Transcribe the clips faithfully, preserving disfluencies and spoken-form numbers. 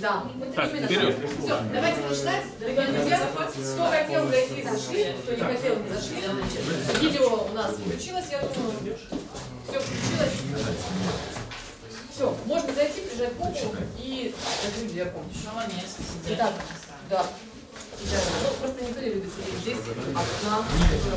Да. Так, вперед. Все, давайте начинать. Дорогие друзья, кто хотел зайти, зашли, кто не хотел, не зашли. Видео у нас включилось, я думаю. Все включилось. Все, можно зайти, прижать попу и закрыть дверку. Итак, да. Ну, просто никто не любит сидеть здесь, одна.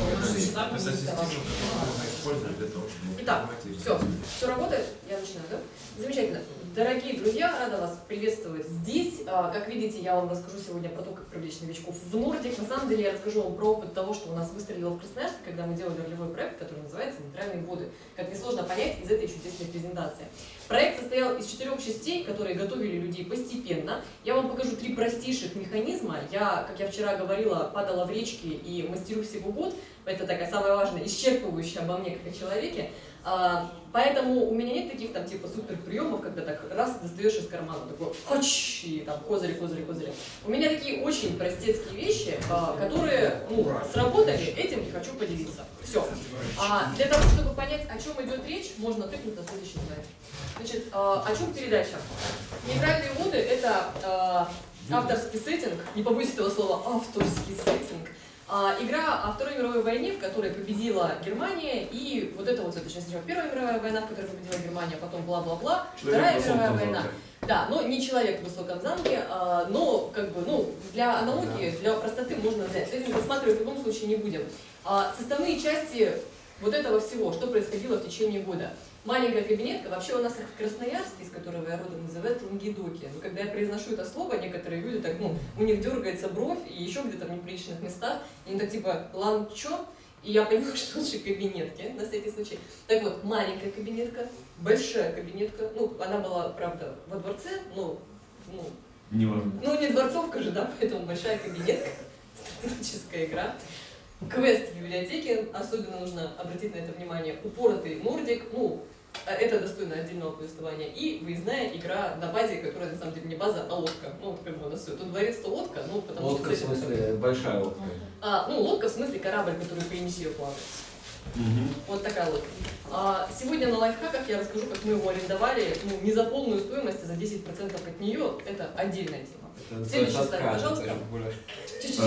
Итак, все, все работает? Я начинаю, да? Замечательно. Дорогие друзья, рада вас приветствовать здесь. Как видите, я вам расскажу сегодня про то, как привлечь новичков в Nordic. На самом деле я расскажу вам про опыт того, что у нас выстрелило в Красноярске, когда мы делали ролевой проект, который называется «Нейтральные воды». Как несложно понять из этой чудесной презентации. Проект состоял из четырех частей, которые готовили людей постепенно. Я вам покажу три простейших механизма. Я, как я вчера говорила, падала в речки и мастерю всего год. Это такая самая важная, исчерпывающая обо мне как о человеке. А, поэтому у меня нет таких там типа супер приемов, когда так раз достаешь из кармана, такой хоч, и там козыри, козыри, козыри. У меня такие очень простецкие вещи, а, которые ну, сработали, этим и хочу поделиться. Все. А, для того, чтобы понять, о чем идет речь, можно тыкнуть на следующий слайд. Значит, а, о чем передача? Нейтральные воды — это а, авторский сеттинг, не побоюсь этого слова, авторский сеттинг. А, игра о Второй мировой войне, в которой победила Германия, и вот это вот, точнее, сначала Первая мировая война, в которой победила Германия, потом бла-бла-бла, Вторая мировая война. Да, но не человек в высоком замке, а, но как бы, ну, для аналогии, для простоты можно взять. С этим рассматривать в любом случае не будем. А, составные части вот этого всего, что происходило в течение года. Маленькая кабинетка, вообще у нас их в Красноярске, из которого я родом, называют лангедоки. Но когда я произношу это слово, некоторые люди так, ну, у них дергается бровь, и еще где-то в неприличных местах, и они так типа «лан чё?» И я понимаю, что лучше кабинетки, на всякий случай. Так вот, маленькая кабинетка, большая кабинетка, ну, она была, правда, во дворце, но, ну, не важно. Ну, не дворцовка же, да, поэтому большая кабинетка, стратегическая игра. Квест в библиотеке, особенно нужно обратить на это внимание, упоротый Nordic, ну, это достойно отдельного повествования, и выездная игра на базе, которая на самом деле не база, а лодка. Ну, как бы у нас все. Тут дворец, то лодка, ну, потому лодка что... Лодка в смысле большая лодка? А, ну, лодка в смысле корабль, который по Енисею плавает. Угу. Вот такая лодка. А, сегодня на лайфхаках я расскажу, как мы его арендовали, ну, не за полную стоимость, а за десять процентов от нее. Это отдельная тема. Это следующий слайд, пожалуйста. Чуть-чуть.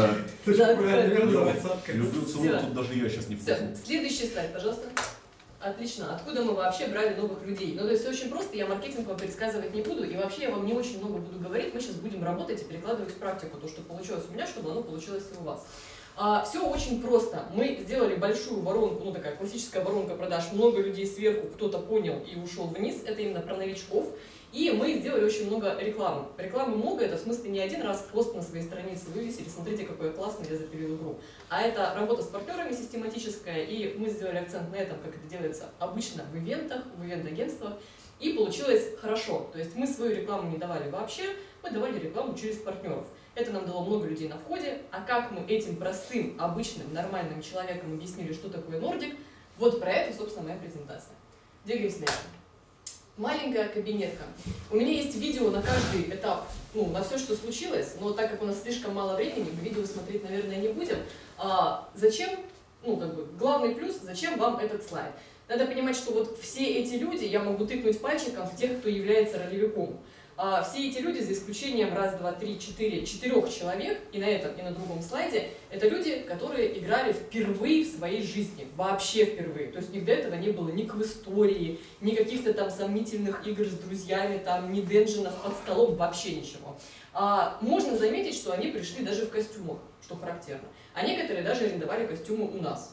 Люблю целую, тут даже я сейчас не вкусно. Следующий слайд, пожалуйста. Отлично. Откуда мы вообще брали новых людей? Ну, то есть все очень просто, я маркетинг вам пересказывать не буду, и вообще я вам не очень много буду говорить, мы сейчас будем работать и перекладывать в практику то, что получилось у меня, чтобы оно получилось и у вас. А, все очень просто. Мы сделали большую воронку, ну такая классическая воронка продаж, много людей сверху, кто-то понял и ушел вниз, это именно про новичков. И мы сделали очень много рекламы. Рекламы много, это в смысле не один раз пост на своей странице вывесили, смотрите, какой я классный, я запилил игру. А это работа с партнерами систематическая, и мы сделали акцент на этом, как это делается обычно в ивентах, в ивент-агентствах, и получилось хорошо. То есть мы свою рекламу не давали вообще, мы давали рекламу через партнеров. Это нам дало много людей на входе, а как мы этим простым, обычным, нормальным человеком объяснили, что такое Nordic, вот про это, собственно, моя презентация. Двигаемся дальше. Маленькая кабинетка. У меня есть видео на каждый этап, ну, на все, что случилось, но так как у нас слишком мало времени, мы видео смотреть, наверное, не будем. А зачем, ну, как бы, главный плюс, зачем вам этот слайд? Надо понимать, что вот все эти люди, я могу тыкнуть пальчиком в тех, кто является ролевиком. А все эти люди, за исключением раз, два, три, четыре, четырех человек, и на этом, и на другом слайде, это люди, которые играли впервые в своей жизни, вообще впервые. То есть у них до этого не было ни квестории, ни каких-то там сомнительных игр с друзьями, там, ни денжинов под столом, вообще ничего. А можно заметить, что они пришли даже в костюмах, что характерно. А некоторые даже арендовали костюмы у нас.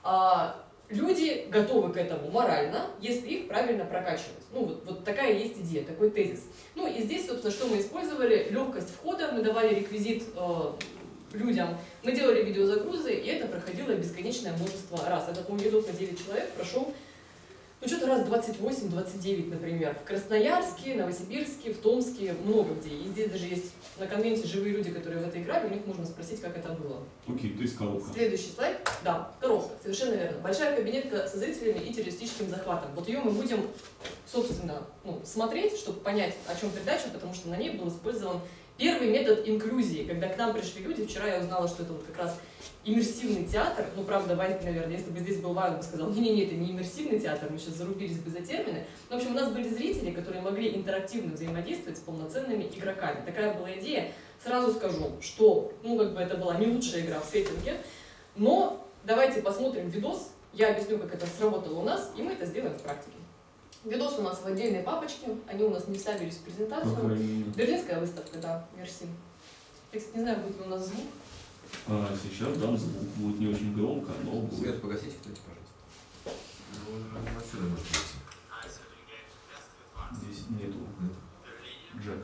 А люди готовы к этому морально, если их правильно прокачивать. Ну, вот, вот такая есть идея, такой тезис. Ну, и здесь, собственно, что мы использовали? Легкость входа, мы давали реквизит э, людям, мы делали видеозагрузы, и это проходило бесконечное множество раз. Этот мой видок на девять человек прошел, ну, что-то раз двадцать восемь — двадцать девять, например. В Красноярске, Новосибирске, в Томске, много где. И здесь даже есть на конвенте живые люди, которые в это играли, у них можно спросить, как это было. Окей, то есть коробка. Следующий слайд. Да, коробка, совершенно верно. Большая кабинетка со зрителями и террористическим захватом. Вот ее мы будем, собственно, ну, смотреть, чтобы понять, о чем передача, потому что на ней был использован Первый метод инклюзии, когда к нам пришли люди, вчера я узнала, что это вот как раз иммерсивный театр, ну, правда, Ванька, наверное, если бы здесь был Ваня, он бы сказал, не-не-не, это не иммерсивный театр, мы сейчас зарубились бы за термины. Но, в общем, у нас были зрители, которые могли интерактивно взаимодействовать с полноценными игроками. Такая была идея. Сразу скажу, что, ну, как бы это была не лучшая игра в сеттинге, но давайте посмотрим видос, я объясню, как это сработало у нас, и мы это сделаем в практике. Видос у нас в отдельной папочке, они у нас не вставились в презентацию. Берлинская выставка, да, Мерси. Я, кстати, не знаю, будет ли у нас звук. А, сейчас, да, звук будет не очень громко, но будет. Свет погасите, кстати, пожалуйста. Ну, отсюда можно выйти. Здесь нету Джека.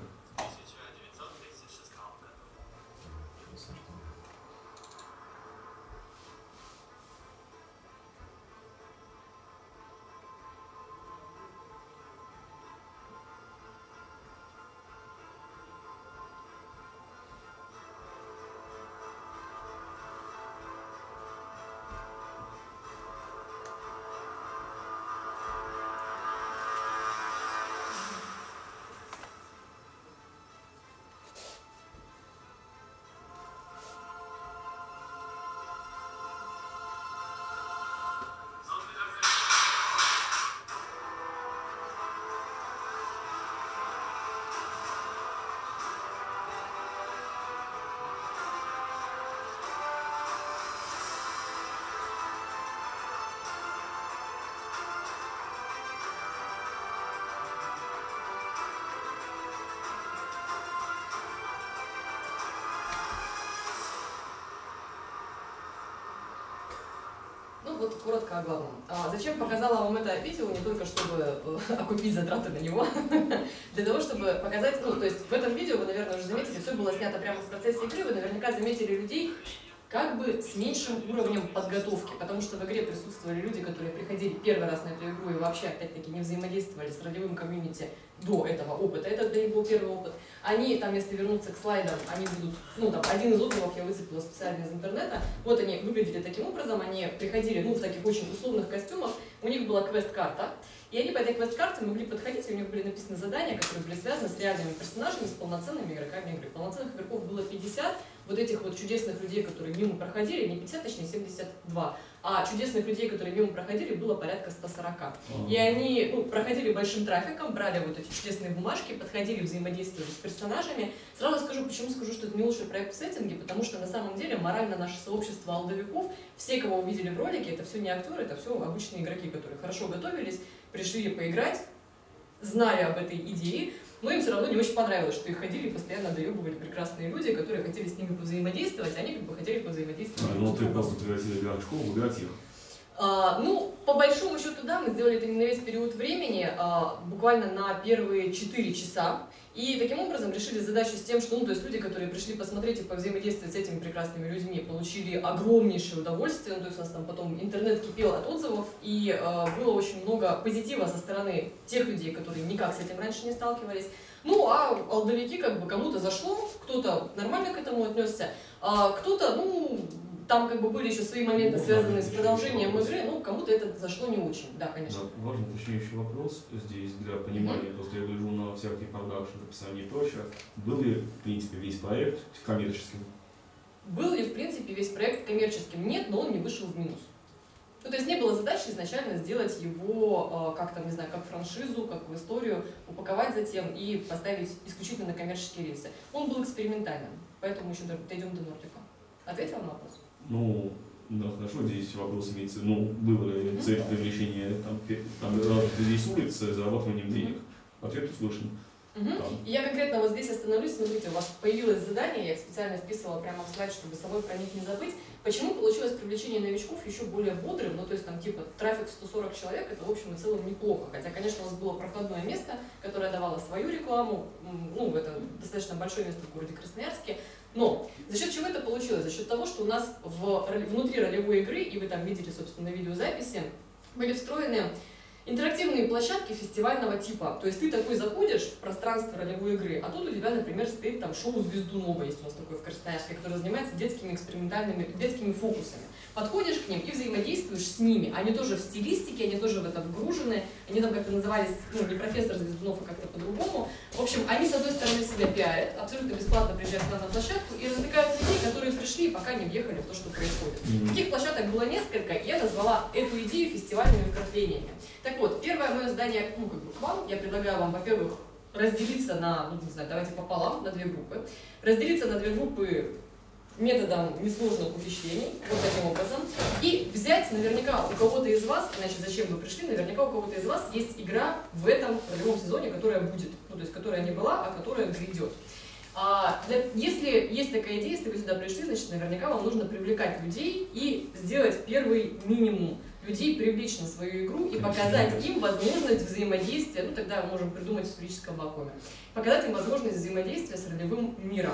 Ну вот коротко о главном. А зачем показала вам это видео? Не только чтобы э, окупить затраты на него, для того, чтобы показать, ну то есть в этом видео вы, наверное, уже заметили, все было снято прямо в процессе игры, вы наверняка заметили людей как бы с меньшим уровнем подготовки, потому что в игре присутствовали люди, которые приходили первый раз на эту игру и вообще, опять-таки, не взаимодействовали с ролевым комьюнити до этого опыта. Это для них был первый опыт. Они, там, если вернуться к слайдам, они будут, ну, там, один из отзывов я выцепила специально из интернета. Вот они выглядели таким образом, они приходили, ну, в таких очень условных костюмах, у них была квест-карта, и они по этой квест-карте могли подходить, и у них были написаны задания, которые были связаны с реальными персонажами, с полноценными игроками игры. Полноценных игроков было пятьдесят, вот этих вот чудесных людей, которые мимо проходили, не пятьдесят, точнее семьдесят два, а чудесных людей, которые мимо проходили, было порядка ста сорока. И они, ну, проходили большим трафиком, брали вот эти чудесные бумажки, подходили, взаимодействовали с персонажами. Сразу скажу, почему скажу, что это не лучший проект в сеттинге, потому что на самом деле морально наше сообщество алдовиков, все, кого увидели в ролике, это все не актеры, это все обычные игроки, которые хорошо готовились, пришли поиграть, знали об этой идее, но им все равно не очень понравилось, что их ходили и постоянно доебывали прекрасные люди, которые хотели с ними повзаимодействовать, а они как бы хотели повзаимодействовать. А, ну ты просто превратил игроков в игроков. А, ну, по большому счету, да, мы сделали это не на весь период времени, а буквально на первые четыре часа. И таким образом решили задачу с тем, что, ну, то есть люди, которые пришли посмотреть и повзаимодействовать с этими прекрасными людьми, получили огромнейшее удовольствие. Ну, то есть у нас там потом интернет кипел от отзывов, и э, было очень много позитива со стороны тех людей, которые никак с этим раньше не сталкивались. Ну, а алдовики, как бы, кому-то зашло, кто-то нормально к этому отнесся, а кто-то, ну, там как бы были еще свои моменты, связанные с продолжением игры, ну, кому-то это зашло не очень, да, конечно. Да, важный уточняющий вопрос здесь для понимания, mm-hmm. просто я гляжу на всякие продакшн, описания и прочее. Был ли, в принципе, весь проект коммерческим? Был ли, в принципе, весь проект коммерческим? Нет, но он не вышел в минус. Ну, то есть не было задачи изначально сделать его, как там, не знаю, как франшизу, как в историю, упаковать затем и поставить исключительно на коммерческие рельсы. Он был экспериментальным, поэтому еще дойдем до Нордика. Ответила на вопрос? Ну, да, хорошо, здесь вопрос имеется, ну, было ли цель привлечения там, там разных людей с улицы зарабатыванием денег? Ответ услышан. Угу. И я конкретно вот здесь остановлюсь, смотрите, у вас появилось задание, я их специально вписывала прямо в слайд, чтобы собой про них не забыть. Почему получилось привлечение новичков еще более бодрым, ну то есть там типа трафик в сто сорок человек, это в общем и целом неплохо, хотя, конечно, у нас было проходное место, которое давало свою рекламу, ну это достаточно большое место в городе Красноярске, но за счет чего это получилось? За счет того, что у нас в, внутри ролевой игры, и вы там видели, собственно, на видеозаписи, были встроены интерактивные площадки фестивального типа. То есть ты такой заходишь в пространство ролевой игры, а тут у тебя, например, стоит там шоу «Звездунова», есть у нас такое в Красноярске, которое занимается детскими экспериментальными, детскими фокусами. подходишь к ним и взаимодействуешь с ними. Они тоже в стилистике, они тоже в это вгружены, они там как-то назывались, ну, не профессор Звездунов, а как-то по-другому. В общем, они, с одной стороны, себя пиарят, абсолютно бесплатно приезжают к нам на площадку и развлекают людей, которые пришли и пока не въехали в то, что происходит. Мгм. Таких площадок было несколько, и я назвала эту идею фестивальными вкраплениями. Так вот, первое мое задание, ну, как бы к вам, я предлагаю вам, во-первых, разделиться на, ну, не знаю, давайте пополам, на две группы. Разделиться на две группы методом несложных ухищрений, вот таким образом, и взять наверняка у кого-то из вас, иначе зачем вы пришли, наверняка у кого-то из вас есть игра в этом ролевом сезоне, которая будет, ну, то есть которая не была, а которая грядет. А, для, если есть такая идея, если вы сюда пришли, значит, наверняка вам нужно привлекать людей и сделать первый минимум. Людей привлечь на свою игру и показать им возможность взаимодействия, ну тогда мы можем придумать в сферическом вакууме, показать им возможность взаимодействия с ролевым миром.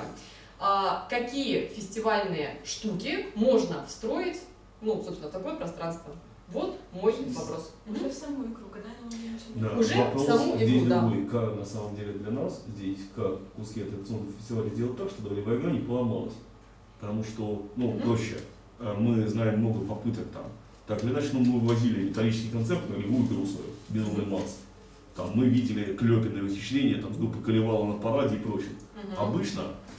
А какие фестивальные штуки можно встроить, ну, собственно, в такое пространство? Вот мой вопрос. Уже в саму игру, когда она уже начнет. Да, Уже вопрос в саму игру, здесь да. другой. Как на самом деле для нас здесь, как куски аттракционного фестиваля сделать так, чтобы ролевая игра не поломалась. Потому что, ну, Мгм. проще. Э, Мы знаем много попыток там. Так или иначе, ну, мы вывозили металлический концепт на ролевую игру свою, Безумный Макс. Там мы видели клепенные вычисления, там с группы Колевала на параде и прочее. Мгм. Обычно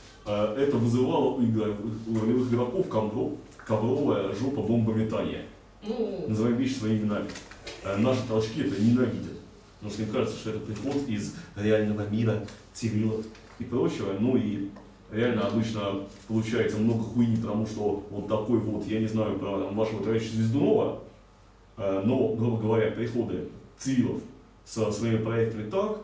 э, это вызывало у, игр- у ролевых игроков ковров, ковровая жопа бомбометания. Ну, Называем вещи своими именами. Э, Наши толчки это ненавидят. Потому что им кажется, что это приход из реального мира, цивилов и прочего. Ну и реально обычно получается много хуйни, потому что вот такой вот, я не знаю про там, вашего товарища Звездунова, э, но, грубо говоря, приходы цивилов со своими проектами так,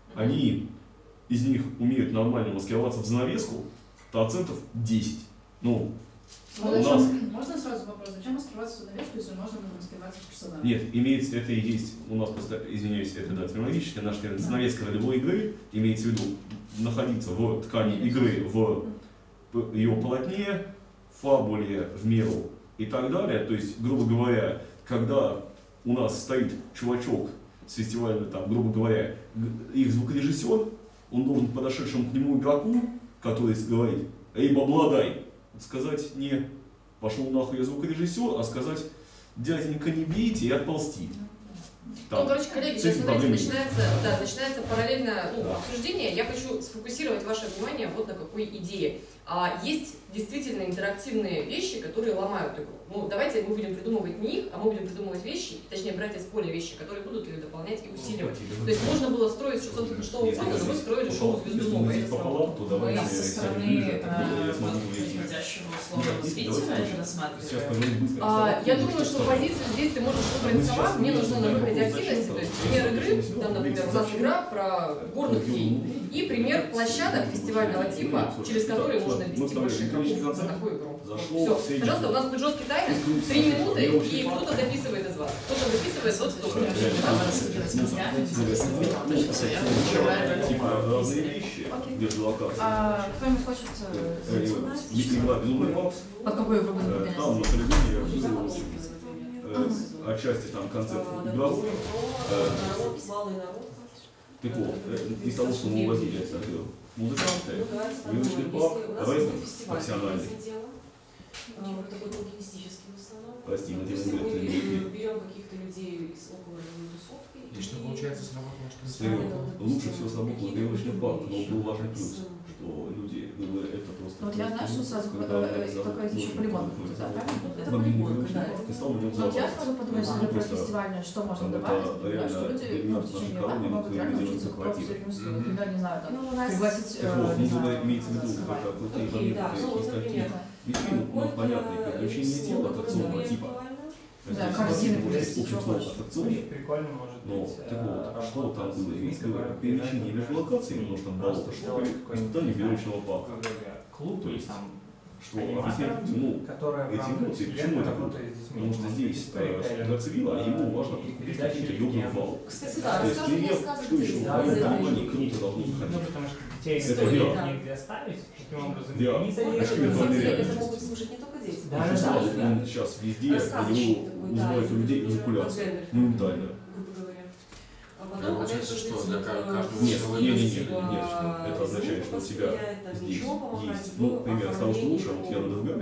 они из них умеют нормально маскироваться в занавеску, процентов десять. Ну, Ну, у нас... зачем- Можно сразу вопрос, зачем маскироваться в занавеску, если можно маскироваться в персонажа? Нет, имеется, это и есть, у нас просто, извиняюсь, это да, терминологически, наша занавеска ролевой игры, имеется в виду находиться в ткани игры, в п- ее полотне, фабуле, в меру и так далее. То есть, грубо говоря, когда у нас стоит чувачок с фестиваля, там, грубо говоря, г- их звукорежиссер, он должен подошедшему к нему игроку, который говорит: «Эй, бабладай», сказать не «пошел нахуй я звукорежиссер», а сказать «дяденька, не бейте» и отползти. Ну, короче, коллеги, с сейчас, этим смотрите, проблем нет. начинается, да, начинается параллельно ну, Да. обсуждение. Я хочу сфокусировать ваше внимание вот на какой идее. А, есть действительно интерактивные вещи, которые ломают игру. Ну, давайте мы будем придумывать не их, а мы будем придумывать вещи, точнее, брать из поля вещи, которые будут ее дополнять и усиливать. То есть можно было строить что, собственно, что Если угодно, но мы здесь строили пополам- шоу если Звездунова, мы и здесь это пополам, сработало. то Мы давайте со сядем стороны ближе, так э, я смогу выйти. приходящего Нет, условного давайте зрителя проще. это Сейчас рассматриваем. поговорим быстро. А, я думаю, что позицию здесь ты можешь выбрать сама. Мне нужно на выходе активности, то есть пример игры, там, например, у нас игра про горных фей, и пример площадок фестивального типа, через которые можно ввести больше игроков за такую игру. Все, пожалуйста, у нас будет жесткий таймер, три минуты, и кто-то записывает из вас. Кто-то записывает, тот кто. Типа разные вещи между локациями. А кто-нибудь хочет... Э, э, Если игра Безумный Макс, Под какой игру будем э, там на полигоне я вызвал э, отчасти там концепт игровой. Э, Малый народ. Так вот, э, из того, что мы увозили отсюда, музыканты, выучили пап, разных профессиональных. Такой алпинистический в основном. Прости, мы То тебе есть не мы говорим. берем каких-то людей из около тусовки. И что получается сработало, что не Серега, сработало? лучше всего сработал веревочный парк, но был важный плюс, что люди, ну, это просто... Вот я знаю, что сразу когда э, это только очень еще полигон круто. какой-то, да, правильно? Это Мобильный полигон, веревочный да. парк, и стал на нем Ну, вот я забавно. сразу подумала, Ну, что про просто фестивальное, что можно там добавить, это например, что реально люди для ну, нас, в течение нашей года колонии, могут это реально делается учиться квартира. профессиональному стилю. Мгм. Например, не знаю, там, Ну, у нас... пригласить, Так э, вот, не ну, знаю, имеется в виду, раскрывать. это крутые Окей, да, моменты ну, из таких например, витрин, ну, понятные приключения дела аттракционного типа. Да, Здесь корзины можно есть, сказать, чего общим словом хочешь. аттракционный. Прикольно может Но, быть. так вот, э, что там работа с было? людьми, Ведь которые перемещение между локациями, потому что там болото, просто что сделать испытание веревочного парка. грубо говоря, клуб, То есть, там, Что объяснять, ну, которая в эти рамках эмоции, почему студента это круто? работает с детьми. Потому что Может здесь быть, storytelling, для цивила ему э, важно и подкрепить передача какой-то легенд. ёбаный вал. Кстати, То да, есть рассказывай пример, сказки что еще из Да, в да, понимании да. круто должно Ну, выходить. потому что детей Это не верно. негде оставить, таким образом Да. они А заедут. что это Это реальность? могут слушать не только дети. Да, Очень да, сразу, да. он сейчас везде про Рассказочный него такой, вызывает да, у людей из эякуляцию. Дженнер, Моментально. грубо говоря. А Да, потом, получается, когда что это для вот, ка- э, каждого Нет, человека не, не, не, есть, не, нет, что это означает, что у тебя восприять, там, здесь ничего помогать, есть, ну, в пример того, что лучше, вот я на оформлении, Довгаме,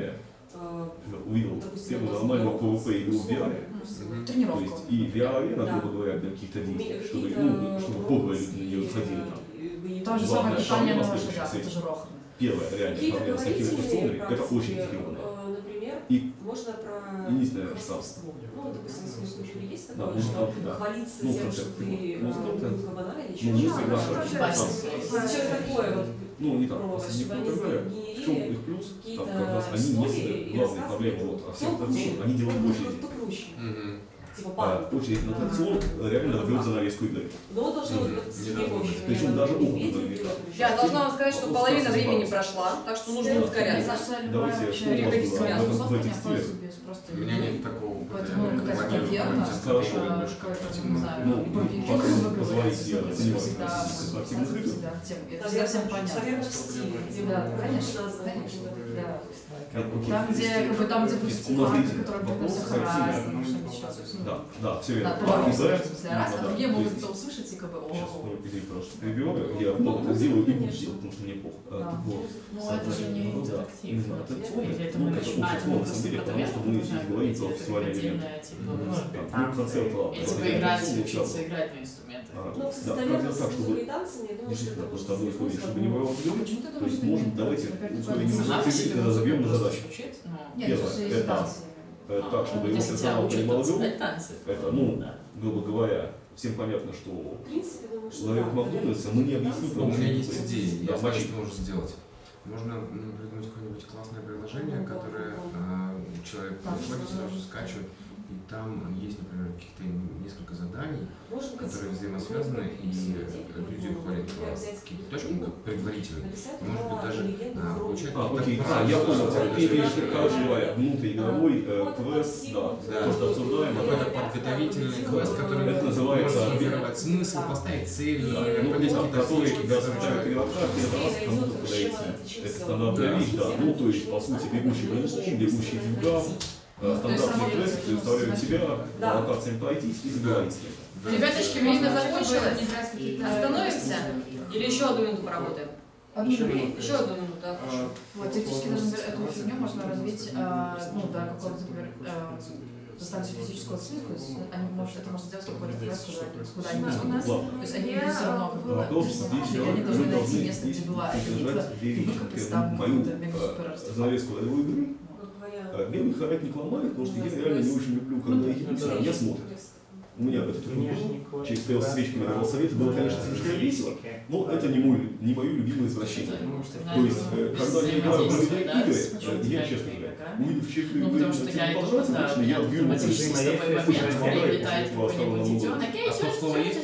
э, увидел допустим, первую у нас нормальную было PvP игру в ви ар. допустим, То Тренировка. есть и ви ар-арена, Да. грубо говоря, для каких-то действий, чтобы, какие-то, ну, чтобы пробовали э, на нее заходили там. вы- Там же Главное, самое что питание у на нас ваших следующий это сейф. же рохль. Первая реальная Какие-то проблема с такими дополнительные информационными, это очень практики, эффективно. э, например, И можно про единственное, что- хвастовство. Ну, допустим, если в случае есть Да, такое, музыка, что да. хвалиться Ну, тем, концерт, что ты ну, музыка, э, концерт. кабана или Ну, еще музыка, что-то. да, Что да. что такое вот Ну, не так, про, просто не чтобы они так далее. В чем сгенерили их плюс? Там какие-то как раз они истории несли и главные рассказывали, проблемы вот, о всех кто круче, аттракционах, они делают кто- очередь. кто круче. Мгм. Типа А, пан. очередь на аттракцион реально рвет занавеску игры. Но должно Мгм. быть Не себе должно больше. быть. Причем даже опыт наверняка. Я должна вам сказать, что Вопрос половина как времени избавиться. прошла, так что нужно Да. ускоряться. Давайте, что у вас было в этом- в этих стилях? У меня нет такого опыта. Поэтому Я какая-то планирую таверна, ходить Хорошо. на а, больше как-то, корпоративного. не знаю, Ну, барбекю, пока грубо вы говоря, позволите, я всегда- занимаюсь всегда, спортивных игр. всегда тем- это Наверное, всем понятно. наверное, в стиле, где Да, мы конечно, названы конечно, какими-то да. Как бы, Там, окей, где, если- как бы, там, где будет если у нас кухарка, видите, которая будет вопрос всех характерный. раз, там что-нибудь еще. Ну, Да, да, все верно. Да, А, да, и за- в смысле, раз, а да, другие то могут есть- это услышать и как бы, Сейчас, о, ну, извини, пожалуйста, перебиваю. Я много это сделаю и буду Конечно. делать, потому что мне плохо. А, Да. так вот, Ну это же не Ну, да, интерактив. именно вот. аттракцион. Или это Ну, мы это еще- очень а, сложно, мы на самом деле, просто потому что мы здесь продолжаем говорим про говорить, фестивальный это элемент. отдельное, типа, Мгм. ну, Ну, танцы. концерт, ладно, И типа это играть, отдельная учиться тема. играть на инструментах. А, Ну, кстати, да, как наверное, сделать с так, чтобы музыкой и танцами, я думаю, что действительно, это просто может одной быть истории, чтобы не способом. воровать люди. Почему ты То думаешь, есть, что может, нет? давайте Опять ускорим такое немного не цифры, когда забьем на задачу. Звучит, ну, Нет, Первое, что это- есть танцы. Э, Так, чтобы его если тебя персонал учат понимал игру, танцевать танцы. это, ну, Да. грубо говоря, всем понятно, что В принципе, думаю, что ловит да. Макдональдса, мы не объясним, У потому что меня есть идея, Да, я знаю, мочи. что можно сделать. Можно м, придумать какое-нибудь классное приложение, которое а, человек приходит, сразу скачивает, и там есть, например, каких-то несколько заданий, Может быть, которые взаимосвязаны, и люди уходят по каким-то точкам, ну, как предварительно. написать Может быть, про даже легенду а, про- получать А, какие-то окей, а, правила, я понял, что ты имеешь, короче говоря, внутриигровой э, Вот, квест, да, Да. то, что обсуждаем, какой-то это, подготовительный квест, который это называется, мотивировать смысл, поставить цели, да, понять ну, какие-то который фишки, зазвучает которые- игрока первый раз кому-то подойти. Это стандартная вещь, да, ну, то есть, по сути, бегущий по лесу, бегущий к югам, э, стандартный квест, представляют себя, по Да. локациям пройтись и заговорить с кем-то. Да. Ребяточки, время закончилось. Остановимся? Или еще одну минуту поработаем? Одну Еще минуту. минуту. Еще одну минуту, да, хорошо. Вот теоретически даже например, эту фигню можно развить, а, ну, до какого-то, например, а, заставить физическую оценку, то есть они, может, это можно сделать какой-то квест, куда они У нас, идут. у нас, Ладно. То есть они я, идут все равно как бы Вопрос персонажи, здесь, и они мы должны найти должны место, где здесь была эта битва, держать две и вещи. выкопать Первое, там мою какой-то мега-супер э, артефакт. занавеску ролевой игры. грубо говоря, Э, Белый харетник ломает, потому что я реально не очень люблю, когда египетцы на меня смотрят. У меня этот был, через стоял с свечками давал советы, было, конечно, смешно и весело, но это не, мой, не мое любимое извращение. То есть, э, когда я играю в ролевые игры, э, я, честно говоря, увидев чей-то Ну, игры, потому что я иду, пожрать, да, обычно я бью ему автоматически с тобой в Очень момент помогает, прилетает если вас какой-нибудь там идиот, намного. окей, А что то слово есть?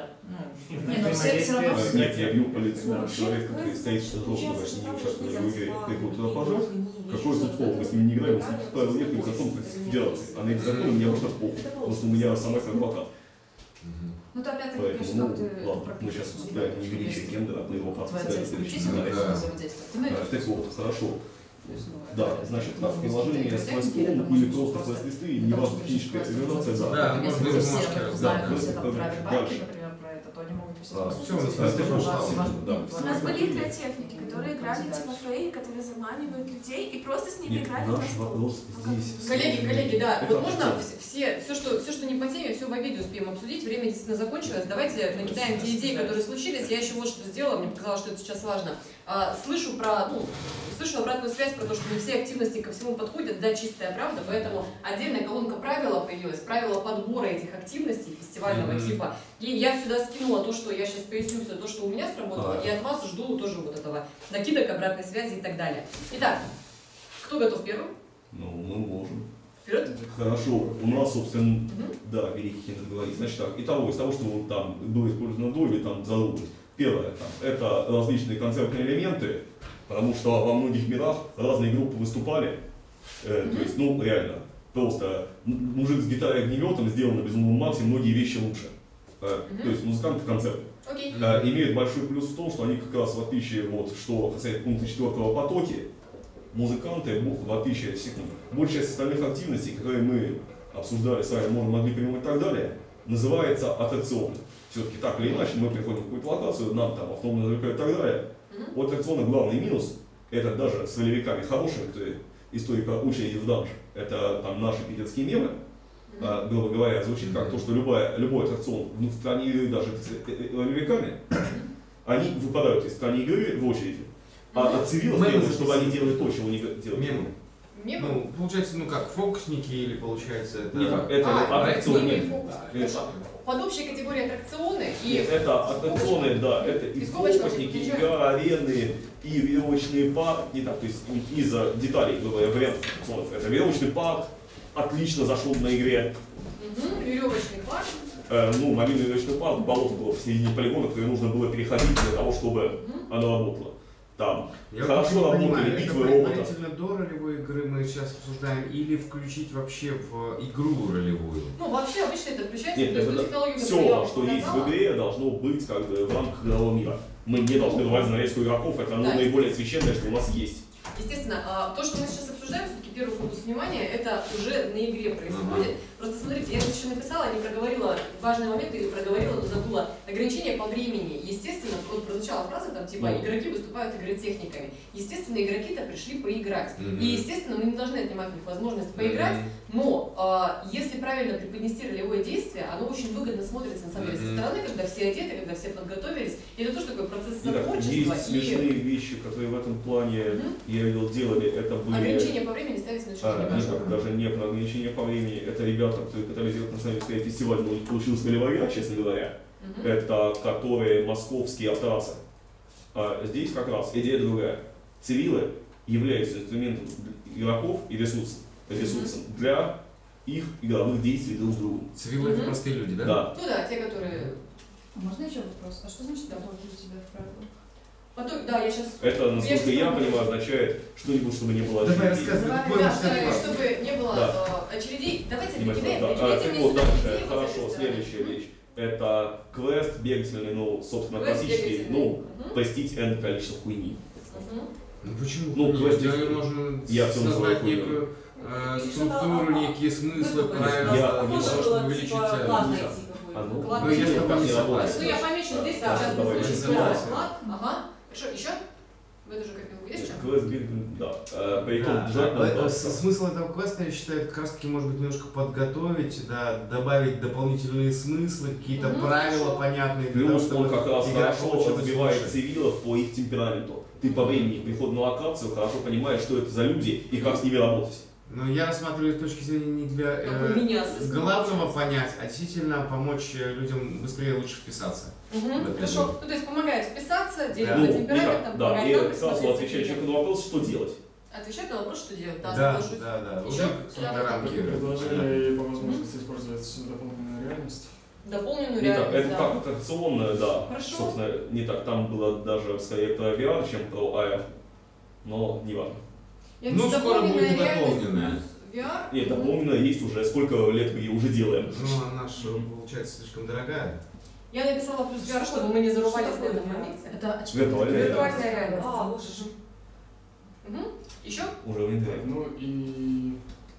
Не, ну все все равно... Э, Нет, я бью по лицу человека, который стоит с должен, говорит, не участвует в ролевой игре, пришел туда пожрать. Какое тут слово? Мы с ним не играем, он сидит по уехали закон федерации, а на эти законы мне просто похуй, потому что у меня сама как адвокат. Мгм. Ну, то опять-таки, Поэтому, конечно, ну, как ты ладно, мы пропишешь, сейчас ну, обсуждаем не если величие гендера, а его папа твоя ставит цель следующий исключительно сценарий. Да. взаимодействовать. Ты Э, найдешь. Так вот, хорошо. То есть, ну, Да, это- значит, это так, можно приложение сделать с играть, квестом это или можно просто просто- квест-листы, это неважно, можно техническая просто реализация, сделать. да. Да, Если можно все бумажки знают, раздать, все там да. правят Дальше. байки, например, про это, то они могут писать. А, просто всё, у нас текст. это Важно, прошло, важно, да. важно. У нас были игротехники, которые играли типа фрей, которые заманивают людей и просто с ними Нет, играли наш на стол. вопрос здесь. Коллеги, коллеги, да, Это вот можно абсурд. все, все, что, все, что не по теме, все в обеде успеем обсудить, время действительно закончилось. Давайте накидаем те идеи, которые случились. Я еще вот что сделала, мне показалось, что это сейчас важно. А, слышу про, ну, слышу обратную связь про то, что не все активности ко всему подходят, да, чистая правда, поэтому отдельная колонка правила появилась, правила подбора этих активностей фестивального Мгм. типа. И я сюда скинула то, что я сейчас поясню, все то, что у меня сработало, А. и от вас жду тоже вот этого накидок, обратной связи и так далее. Итак, кто готов первым? Ну, мы можем. Вперед! Хорошо, у нас, собственно, Мгм. да, великий Хендер говорит. Значит так, итого, из того, что вот там было использовано до или там задумалось. Первое, там, это различные концертные элементы, потому что во многих мирах разные группы выступали. Э, то есть, ну, реально, просто м- мужик с гитарой и огнеметом сделан на безумном максе, многие вещи лучше. Э, Мгм. То есть музыканты концерты. Окей. Э, имеют большой плюс в том, что они как раз в отличие, вот, что касается пункта четвертого потоки, музыканты, ну, в отличие, секунду, большая часть остальных активностей, которые мы обсуждали с вами, можно, могли понимать и так далее, называется аттракционом. Все-таки так или иначе мы приходим в какую-то локацию, нам там автономно завлекают и так далее. Мгм. У аттракциона главный минус, это даже с ролевиками хорошими, которые истории про очереди в данж, это там наши питерские мемы, а, грубо говоря, звучит как то, что любая, любой аттракцион в стране игры, даже американцы, они выпадают из страны игры в очереди. А от цивилов Мемы требуют, чтобы они записывают. делали то, чего не делают. Мемы. Мемы? Ну, получается, ну как, фокусники или получается это... Не так, это А, аттракционы. мемы и Нет, фокус. это- Хорошо. Под общей категорией аттракционы и... Нет, это аттракционы, да, это и И скобочка фокусники, включает. игра, арены, и веревочный парк, не так, то есть из-за деталей, грубо говоря, вариантов аттракционов. Это веревочный парк, отлично зашел на игре. Угу. Веревочный парк. Э, ну, мобильный веревочный парк, болото было в середине полигона, которое нужно было переходить для того, чтобы оно работало. Там Я хорошо не работали понимаю, это битвы роботов. предварительно до ролевой игры мы сейчас обсуждаем или включить вообще в игру ролевую? Ну, вообще, обычно это включается, Нет, то есть это ту технологию, все, которую я что есть в показала. игре, должно быть как бы в рамках игрового мира. Мы не должны давать занавеску игроков, это ну, Да. наиболее священное, что у нас есть. Естественно, а, то, что мы сейчас обсуждаем, все-таки первый фокус внимания, это уже на игре происходит. Просто смотрите, я здесь еще написала, не проговорила важные моменты, или проговорила, но забыла. Ограничения по времени. Естественно, вот прозвучала фраза, там, типа, Ну. игроки выступают игротехниками. Естественно, игроки-то пришли поиграть. Мгм. И, естественно, мы не должны отнимать у них возможность поиграть, но а, если правильно преподнести ролевое действие, оно очень выгодно смотрится, на самом деле, со Мгм. стороны, когда все одеты, когда все подготовились. И это тоже такой процесс Итак, сотворчества есть и смешные вещи, которые в этом плане, Мгм. я видел, делали, это были... ограничения по времени ставить на А, очень никак, даже не про ограничения по времени. Это ребята, которые пытались сделать на самом деле фестиваль, но у них получилось нулевая, честно говоря. Мгм. Это которые московские авторасы. А здесь как раз идея другая. Цивилы являются инструментом игроков и ресурсом, ресурсом для их игровых действий друг с другом. Цивилы это Мгм. простые люди, да? Да. Ну да, те, которые... А можно еще вопрос? А что значит потоки у тебя в правилах? Потом, да, я сейчас... Это, насколько я сейчас- понимаю, означает что-нибудь, чтобы не было Давай очередей. рассказывай, Давай, какой да, мастер-класс? Чтобы, чтобы не было Да. э, очередей. Давайте Понимаете, накидаем, да. А, накидайте так мне вот, сюда дальше, идеи вот с хорошо, этой стороны. следующая вещь. Это квест бегательный, ну, собственно, Квест классический, бегательный. ну, Мгм. постить n количество хуйни. Мгм. Ну почему? Ну, Ну, квест я есть. можно Я всё называю создать хуйней. некую э, Или структуру, что-то, а, некие смыслы, Выкупать. правила, Я для понимаю, того, Можно чтобы было, увеличить типа, ценность. клад Да. найти А какой-то. ну, Клад Ну, если найти. там не Так согласен. Ну, я помечу здесь, Да, сейчас давай, будет я клад, согласен. клад. Ага. Хорошо, еще? В эту же копилку есть что? Квест бегательный, да. Э, При том, Да, желательно, а, да, а, с- Смысл этого квеста, я считаю, как раз таки может быть немножко подготовить, да, добавить дополнительные смыслы, какие-то Мгм, правила хорошо. понятные, для того, плюс он чтобы как раз игра хорошо получилась разбивает лучше. цивилов по их темпераменту. Ты по времени прихода на локацию хорошо понимаешь, что это за люди и как с ними работать. Но я рассматриваю с точки зрения не для Как э, у меня со главного понять, а действительно помочь э, людям быстрее и лучше вписаться. Мгм, Да, хорошо. Ну, то есть помогает вписаться, делит Да. по Ну, темпераментам, никак, да, помогает нам и сразу посмотреть отвечая цивилов. человеку на вопрос, что делать. Отвечать на вопрос, что делать. Да, Да, соглашусь. да, да. Еще? Уже какие-то рамки. Предложили по возможности использовать дополнительную реальность. Дополненную Не так, реальность, это да. как аттракционное, да. Хорошо. Собственно, не так. Там было даже скорее про ви ар, чем про эй ар. Но не важно. Я Ну, говорю, скоро будет дополненная и реальность дополненная. плюс ви ар. Нет, дополненное есть уже. Сколько лет мы ее уже делаем. Ну, она же получается слишком дорогая. Я написала плюс ви ар, чтобы мы не зарубались на этом моменте. Это очки. Виртуальная Виртуальная реальность. А, вот же. Угу. Еще? Уже внедряем. Ну и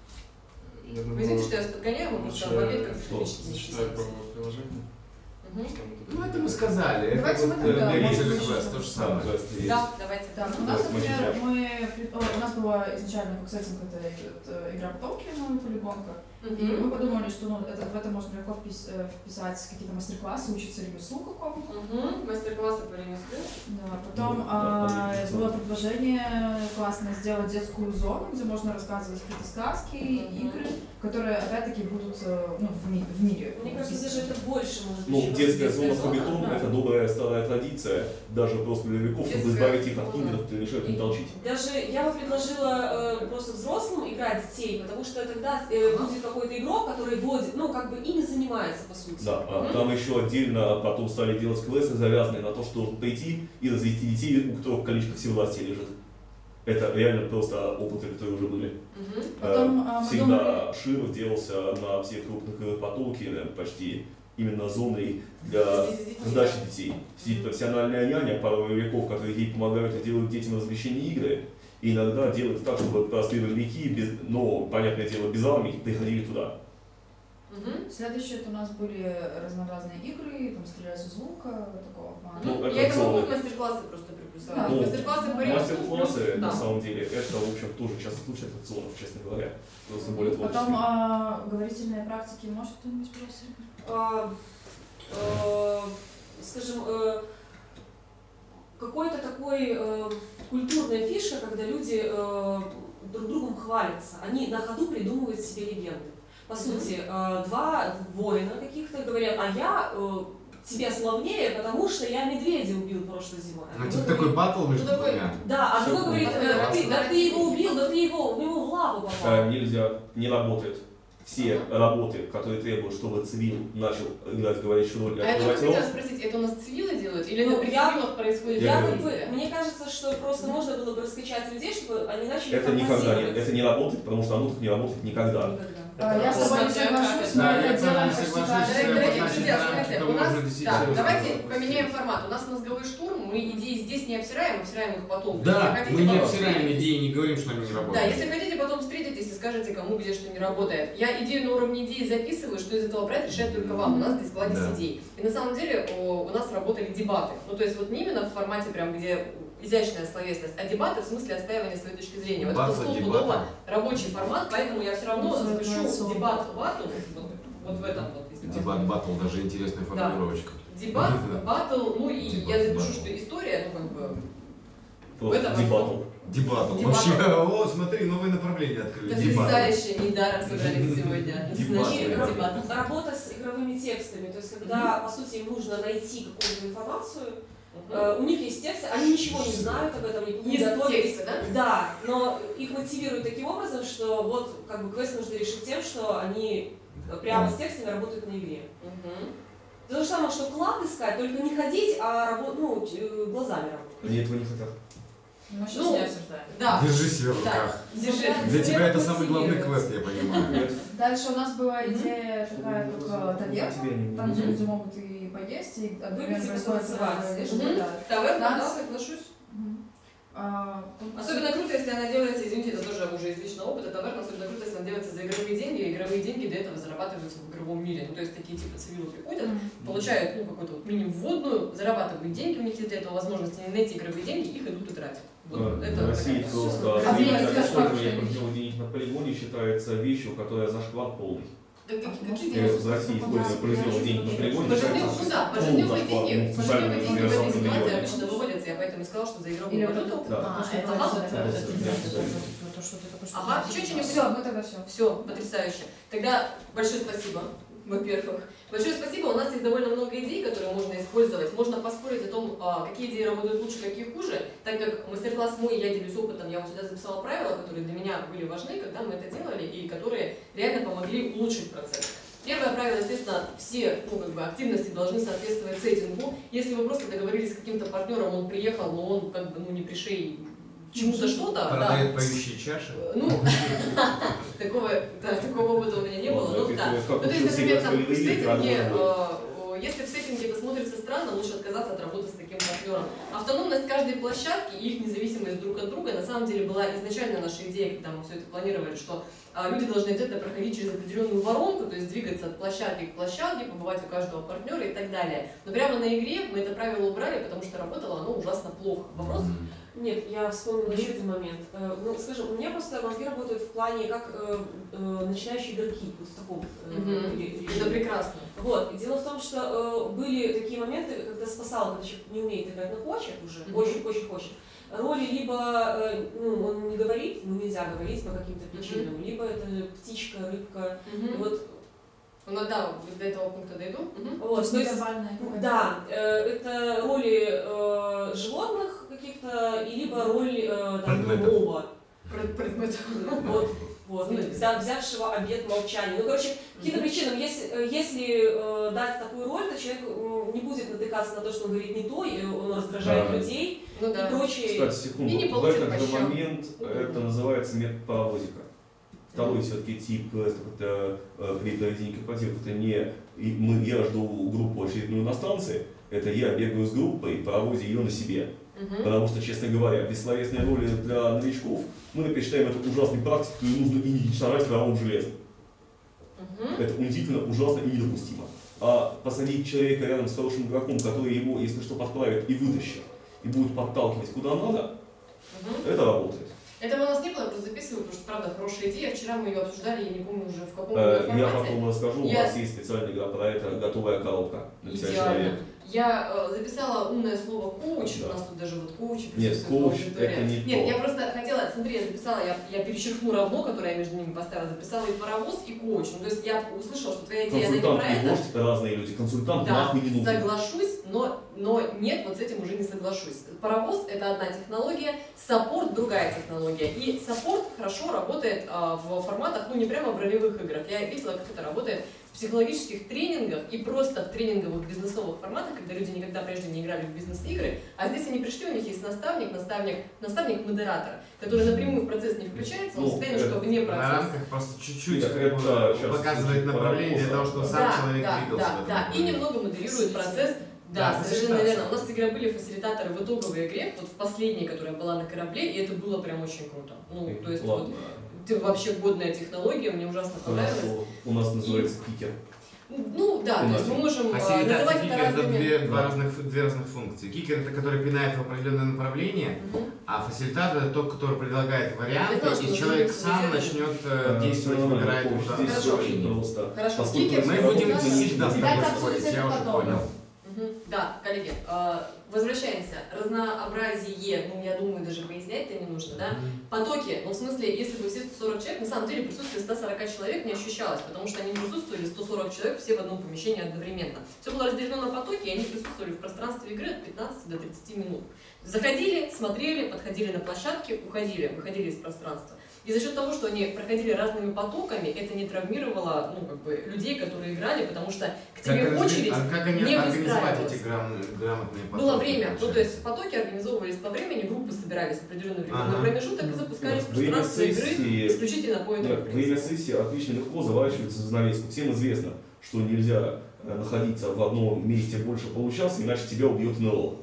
я Вы думаю, извините, что я подгоняю, мы просто в момент как что? зачитаю про приложение. Угу. что мы тут Ну, это делаем. мы сказали. Давайте это мы вот, тогда э, можем длительный еще квест, то же самое. Да, квест есть. Да, давайте. Так, у Да, нас, мы например, сейчас. мы, о, у нас была изначально как сеттинг это, это игра потомки, ну, полигонка. И мы Угу. подумали, что ну, это, в это можно легко впис- э, вписать какие-то мастер-классы, учиться ремеслу какому-то. Угу. Мастер-классы по ремеслу. Да, потом Ну, а, да, отлично. было предложение классно сделать детскую зону, где можно рассказывать какие-то сказки, Мгм. игры, которые опять-таки будут э, ну, в, ми- в мире. Мне кажется, даже это больше может быть. Ну, чем детская просто зона детская Хоббитон зона. – это добрая старая традиция, даже просто для веков, чтобы Детская избавить их от зона. киндеров, которые мешают им толчить. Даже я бы предложила э, просто взрослым играть детей, потому что тогда э, будет какой-то игрок, который вводит, ну, как бы ими занимается, по сути. Да, а Мгм. там еще отдельно потом стали делать квесты, завязанные на то, что прийти и развести детей, у которых колечко всевластия лежит. Это реально просто опыты, которые уже были. Угу. Потом, Э, а, мы Всегда Широв делался на всех крупных потолке, наверное, почти именно зоной для сдачи детей. Сидит профессиональная няня, пару веков, которые ей помогают и делают детям развлечения игры. И иногда делают так, чтобы простые ролевики, без, но, понятное дело, без армии, приходили туда. Угу. Следующее это у нас были разнообразные игры, там стрелять из лука, такого плана. Ну, это Я это могу целое. в мастер-классы просто приплести. есть, Да. Ну, мастер-классы по ремеслу плюс- Мастер-классы, да. на самом деле, это, в общем, тоже часто случай аттракционов, честно говоря. Просто более Потом творческие. а, говорительные практики, может кто-нибудь спросить? А, э, скажем, э, какой-то такой э, культурная фишка, когда люди э, друг другом хвалятся. Они на ходу придумывают себе легенды. По сути, э, два воина каких-то говорят, а я э, тебя славнее, потому что я медведя убил прошлой зимой. А Ну, другой типа говорит, такой батл между Ну, такой- двумя. да, а другой говорит, э, ты, да ты его убил, да ты его, в него в лаву попал. А, нельзя, не работает. Все работы, которые требуют, чтобы цивил начал играть говорящую роль и А я только открывать хотела рот, спросить, это у нас цивилы делают? Или Ну, это при я- цивилах происходит? Я говорю. как бы, мне кажется, что просто можно было бы раскачать людей, чтобы они начали это никогда не, фантазировать. это не работает, потому что оно так не работает никогда. Никогда. А, я с тобой не Смотря как соглашусь, это. мы Да, это я тоже делаем не почти соглашусь, каждый если Дорогие я дорогие друзья, значит, смотрите, да, у нас, можно действительно да, разработать. давайте поменяем формат. У нас мозговой штурм, мы идеи здесь не обсираем, обсираем их потом. Да, Если хотите, мы не потом обсираем встретитесь. идеи, не говорим, что они не Да, работают. если хотите, потом встретитесь и скажете, кому где что не работает. Я идею на уровне идеи записываю, что из этого брать решает только вам. У нас здесь кладезь Да. идей. И на самом деле о, у нас работали дебаты. Ну то есть вот не именно в формате прям, где изящная словесность, а дебаты в смысле отстаивания своей точки зрения. Вот это База стопудово дебата. рабочий формат, поэтому я все равно Ну, запишу это дебат батл вот, вот в этом вот. если Дебат батл, даже интересная Да. формулировочка. Дебат, Да. батл, ну и Дебат, я запишу, батл. что история, ну как бы. Просто этом дебатл. Дебатл. Дебатл. Вообще, о, смотри, новые направления открыли. Дебатл. Потрясающе, недаром собрались сегодня. Дебаты. Значит, И Дебаты. дебаты. раб- работа с игровыми текстами, то есть когда, по сути, им нужно найти какую-то информацию, э, у них есть тексты, они ничего не знают об этом, не Есть готовились. тексты, да? Да, но их мотивируют таким образом, что вот как бы квест нужно решить тем, что они прямо с текстами работают на игре. Мгм. То же самое, что клад искать, только не ходить, а работ, ну, э, глазами работать. Они этого не хотят. Мы сейчас Ну, не обсуждаем. Да. Держи себя в Да. руках. Держи. Для тебя это самый главный мотивирует. квест, я понимаю. Нет. Дальше у нас была идея такая, как э, таверна. Тебе не- Там, где Мгм. люди могут и поесть, и одновременно Выпить и происходит потанцевать. э, Мгм. что-то, да. Таверна, да, Танцы. соглашусь. Мгм. А, тут- Особенно круто, если она делается, извините, это тоже уже из личного опыта, таверна особенно круто, если она делается за игровые деньги, и игровые деньги для этого зарабатываются в игровом мире. Ну, то есть такие типа цивилы приходят, Мгм. получают ну, какую-то вот минимум вводную, зарабатывают деньги, у них есть для этого возможности, они на эти игровые деньги их идут и тратят. Вот Да, это в России такая- просто А разделение мне для сказали, использования что- определенных денег на полигоне считается вещью, которая зашквар полный. Да какие, какие И деньги? в России использование определенных денег на полигоне Поживнёв- считается ну да, полным поживнёвые зашкваром. деньги, Ну, поживнёвые специально деньги в этой разрезал ситуации миллионы. обычно выводятся, я поэтому и сказала, что за игровую Или валюту. вот Да. А, это, это, Ага. это, это, это, Да. это, это, то, что ты только что Ага, сказала. ещё что-нибудь? Все, мы тогда все. Все, потрясающе. Тогда большое спасибо, во-первых. Большое спасибо, у нас есть довольно много идей, которые можно использовать. Можно поспорить о том, а, какие идеи работают лучше, какие хуже. Так как мастер-класс мой, я делюсь опытом, я вот сюда записала правила, которые для меня были важны, когда мы это делали, и которые реально помогли улучшить процесс. Первое правило, естественно, все ну, как бы, активности должны соответствовать сеттингу. Если вы просто договорились с каким-то партнером, он приехал, но он как бы ну, не пришей чему-то что-то, да. Продает поющие чаши. Ну, такого, да, такого опыта у меня не было, но да. Ну, то есть, Учился например, играть там, в в волевые игры, сеттинге, правда, э, если в сеттинге это смотрится странно, лучше отказаться от работы с таким партнером. Автономность каждой площадки и их независимость друг от друга, на самом деле, была изначально наша идея, когда мы все это планировали, что а, люди должны обязательно проходить через определенную воронку, то есть двигаться от площадки к площадке, побывать у каждого партнера и так далее. Но прямо на игре мы это правило убрали, потому что работало оно ужасно плохо. Вопрос? Нет, я вспомнила еще один момент. Э, Ну, скажем, у меня просто мозги работают в плане как э, э, начинающие игроки, вот в таком э, Мгм. ре- Это режиме. прекрасно. Вот. И дело в том, что э, были такие моменты, когда спасало, когда человек не умеет играть, но хочет уже, Мгм. очень-очень хочет. Роли либо э, ну, он не говорит, ну нельзя говорить по каким-то причинам, либо это птичка, рыбка. И Мгм. вот, Ну да, до этого пункта дойду. Мгм. вот, то есть, Невербальная какая-то. да, э, это роли э, животных каких-то, и либо роль э, там, Предметов. немого. Пред- Предмет. Вот, вот, ну, взя- взявшего обет молчания. Ну, короче, каким-то причинам, если, э, если э, дать такую роль, то человек м, не будет натыкаться на то, что он говорит не то, и он раздражает Да. людей Ну и да. прочее. Кстати, секунду. И не В получит этот же по щам. момент это называется метод паровозика. Второй все-таки тип квестов, это э, при проведении корпоративов, это не и мы, я жду группу очередную на станции, это я бегаю с группой, паровозя ее на себе. Мгм. Потому что, честно говоря, бессловесные роли для новичков, мы предпочитаем это ужасной практикой, которую нужно и не шарать правом железом. Мгм. Это унизительно, ужасно и недопустимо. А посадить человека рядом с хорошим игроком, который его, если что, подправит и вытащит, и будет подталкивать куда надо, Мгм. это работает. Этого у нас не было, я просто записываю, потому что, правда, хорошая идея. Вчера мы ее обсуждали, я не помню уже в каком Э, формате. Я потом расскажу, у Я- вас есть специальная игра про это, готовая коробка. Написать Идеально. человек. Я э, записала умное слово коуч, Да. у нас тут даже вот коуч. Нет, присутствует, коуч аудитория. это не Нет, то. я просто хотела, смотри, я записала, я, я перечеркну равно, которое я между ними поставила, записала и паровоз, и коуч. Ну, то есть я услышала, что твоя идея, она не Консультант про и это. вождь это разные люди. Консультант Да, нахуй не нужен. соглашусь, но, но нет, вот с этим уже не соглашусь. Паровоз – это одна технология, саппорт – другая технология. И саппорт хорошо работает а, в форматах, ну не прямо в ролевых играх. Я видела, как это работает в психологических тренингах и просто в тренинговых бизнесовых форматах, когда люди никогда прежде не играли в бизнес-игры. А здесь они пришли, у них есть наставник, наставник, наставник-модератор, который напрямую в процесс не включается, он Ну, всегда немножко вне На процесса. рамках просто чуть-чуть Это как бы щас показывает звучит направление для того, чтобы паровоза. сам Да, человек да, двигался. да, в этом да, и направлении. немного моделирует процесс. Да, Да, совершенно фасилитация. верно. У нас, кстати говоря, были фасилитаторы в итоговой игре, вот в последней, которая была на корабле, и это было прям очень круто. Ну, то есть вот Ладно. это вообще годная технология, мне ужасно понравилось. Хорошо. У нас называется кикер. Ну да, то есть мы можем а, Фасилитация называть кикер это это разными... две, два разных, две разных функции. Кикер это который пинает в определенное направление, Мгм. а фасилитатор это тот, который предлагает варианты, Я знала, что и человек называется сам фасилитатор. начнет э, действовать, выбирает Здесь куда. все Хорошо. очень просто. Хорошо, Поскольку кикер, Мы все будем равно- всегда с тобой Давайте спорить, обсудим я уже потом. понял. Мгм. Да, коллеги, а, возвращаемся. Разнообразие, ну я думаю, даже пояснять-то не нужно, да? Потоки, ну в смысле, если бы все сто сорок человек, на самом деле присутствие ста сорока человек не ощущалось, потому что они не присутствовали сто сорок человек все в одном помещении одновременно. Все было разделено на потоки, и они присутствовали в пространстве игры от пятнадцати до тридцати минут. Заходили, смотрели, подходили на площадке, уходили, выходили из пространства. И за счет того, что они проходили разными потоками, это не травмировало ну, как бы, людей, которые играли, потому что к тебе Как, разви- очередь а как они не организовать выстраивалась. эти грам- грамотные потоки? Было время, ну получается? то есть потоки организовывались по времени, группы собирались в определенный временной Ага. промежуток и запускались в Время пространство игры сессии- исключительно по этому Нет, время принципу. сессии отлично легко заворачивается за занавеску. Всем известно, что нельзя э, находиться в одном месте больше получаса, иначе тебя убьет НЛО.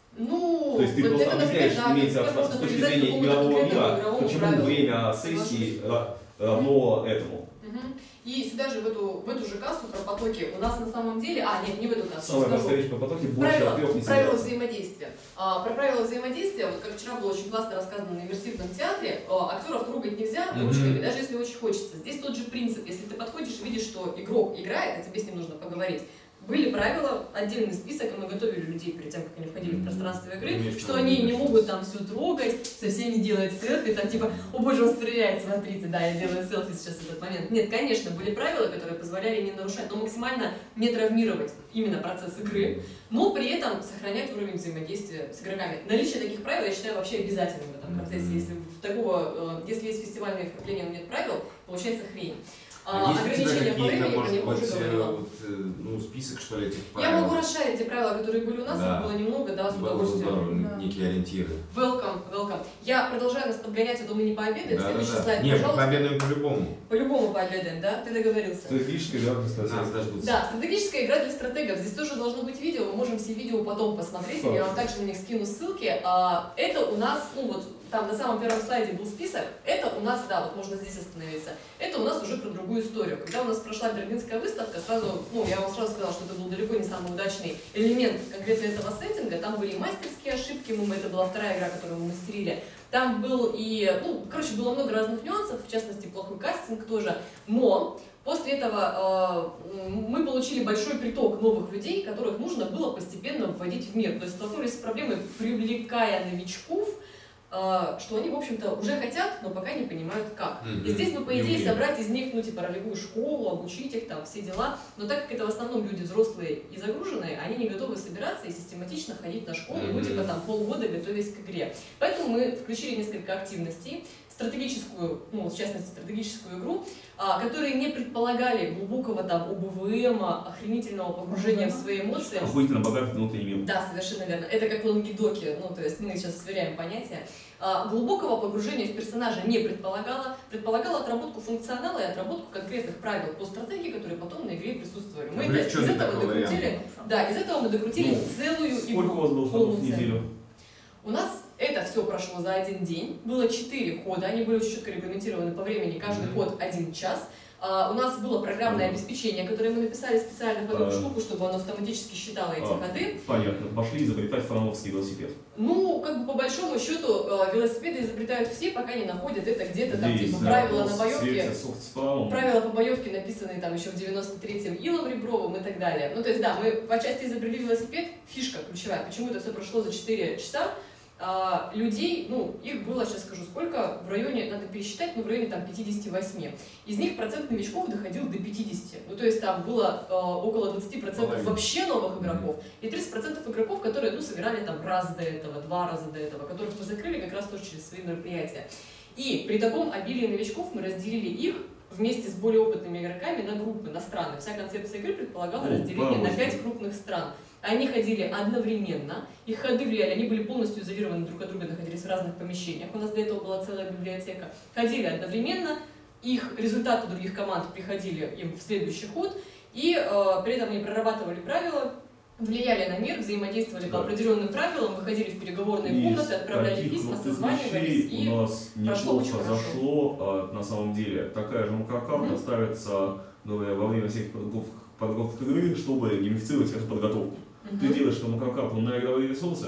Ну, То есть ты вот просто это, например, объясняешь, да, имеется например, можно с точки привязать к зрения какому-то игрового конкретному мира, игровому почему правилу. время сессии ра- равно этому. Мгм. И сюда же в эту, в эту же кассу про потоки у нас на самом деле, а нет, не в эту кассу, Самая скажу. простая речь по потоке больше Правила, от трех не правила собирается. взаимодействия. А, про правила взаимодействия, вот как вчера было очень классно рассказано на иммерсивном театре, а, актеров трогать нельзя Мгм. ручками, даже если очень хочется. Здесь тот же принцип. Если ты подходишь и видишь, что игрок играет, а тебе с ним нужно поговорить. Были правила, отдельный список, и мы готовили людей перед тем, как они входили в пространство игры, Конечно, что они не конечно. могут там все трогать, со всеми делать селфи, там типа, о боже, он стреляет, смотрите, да, я делаю селфи сейчас в этот момент. Нет, конечно, были правила, которые позволяли не нарушать, но максимально не травмировать именно процесс игры, но при этом сохранять уровень взаимодействия с игроками. Наличие таких правил, я считаю, вообще обязательным в этом процессе. Если, в такого, э, если есть фестивальные вкрапления, но нет правил, получается хрень. А есть у тебя ограничения по какие-то, времени, про может них уже быть, э, говорила. вот, э, ну, список, что ли, этих Я правил? могу расшарить те правила, которые были у нас, Да. их было немного, да, с Было бы удовольствием. здорово, Да. некие ориентиры. Welcome, welcome. Я продолжаю нас подгонять, а то мы не пообедаем. Да, да, Следующий да. слайд, Нет, пожалуйста. победу по-любому. По-любому пообедаем, да? Ты договорился. Стратегическая игра Нас представляется. дождутся. Да, стратегическая игра для стратегов. Здесь тоже должно быть видео, мы можем все видео потом посмотреть, или я вам также на них скину ссылки. А, это у нас, ну вот, там на самом первом слайде был список, это у нас, да, вот можно здесь остановиться, это у нас уже про другую историю. Когда у нас прошла Берлинская выставка, сразу, ну, я вам сразу сказала, что это был далеко не самый удачный элемент конкретно этого сеттинга, там были и мастерские ошибки, мы, это была вторая игра, которую мы мастерили, там был и, ну, короче, было много разных нюансов, в частности, плохой кастинг тоже, но после этого э, мы получили большой приток новых людей, которых нужно было постепенно вводить в мир, то есть столкнулись с проблемой, привлекая новичков, что они, в общем-то, уже хотят, но пока не понимают как. Мгм. И здесь, ну, по Не идее, умеют. собрать из них, ну, типа, ролевую школу, обучить их, там, все дела. Но так как это в основном люди взрослые и загруженные, они не готовы собираться и систематично ходить на школу, ну, Мгм. типа, там, полгода готовясь к игре. Поэтому мы включили несколько активностей, стратегическую, ну, в частности, стратегическую игру, а, которые не предполагали глубокого, там, ОБВМа, охренительного погружения в свои эмоции. Охуительно богатый внутренний мир. Да, совершенно верно. Это как лонгидоки, ну, то есть мы сейчас сверяем понятия. А, глубокого погружения в персонажа не предполагала, предполагала отработку функционала и отработку конкретных правил по стратегии, которые потом на игре присутствовали. Мы это, из Облегченный этого такой докрутили, вариант. да, из этого мы докрутили Ну, целую Сколько игру. у вас было ходов в полную неделю? целую. У нас это все прошло за один день, было четыре хода, они были очень четко регламентированы по времени, каждый Мгм. ход один час. А, у нас было программное Ага. обеспечение, которое мы написали специально под эту А. штуку, чтобы оно автоматически считало эти А. ходы. Понятно. Пошли изобретать фарамовский велосипед. Ну, как бы по большому счету, э, велосипеды изобретают все, пока не находят это где-то там, Здесь, типа, да, правила вот на боевке. сверится софт с фарамом. Правила по боевке, написанные там еще в девяносто третьем Илом Ребровым и так далее. Ну, то есть, да, мы по части изобрели велосипед, фишка ключевая. Почему это все прошло за четыре часа? А, людей, ну, их было, сейчас скажу, сколько, в районе, надо пересчитать, ну, в районе там пятидесяти восьми. Из них процент новичков доходил до пятидесяти. Ну, то есть там было э, около двадцати процентов Половина. вообще новых игроков, и тридцать процентов игроков, которые, ну, сыграли там раз до этого, два раза до этого, которых мы закрыли как раз тоже через свои мероприятия. И при таком обилии новичков мы разделили их вместе с более опытными игроками на группы, на страны. Вся концепция игры предполагала Ну, разделение на правильно. пять крупных стран. Они ходили одновременно, их ходы влияли, они были полностью изолированы друг от друга, находились в разных помещениях. У нас для этого была целая библиотека. Ходили одновременно, их результаты других команд приходили им в следующий ход, и э, при этом они прорабатывали правила, влияли на мир, взаимодействовали Да. по определенным правилам, выходили в переговорные Из комнаты, отправляли таких письма, крутых созванивались вещей и у нас прошло очень неплохо хорошо. зашло, а, на самом деле. Такая же МКК Мгм. ставится ну, во время всех подготовок, подготовок игры, чтобы геймифицировать эту подготовку. Мгм. Ты делаешь на МКК на игровые ресурсы,